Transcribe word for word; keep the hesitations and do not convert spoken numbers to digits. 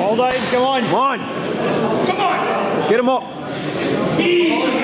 Hold on, come on. Come on. Come on. Get him up. Easy.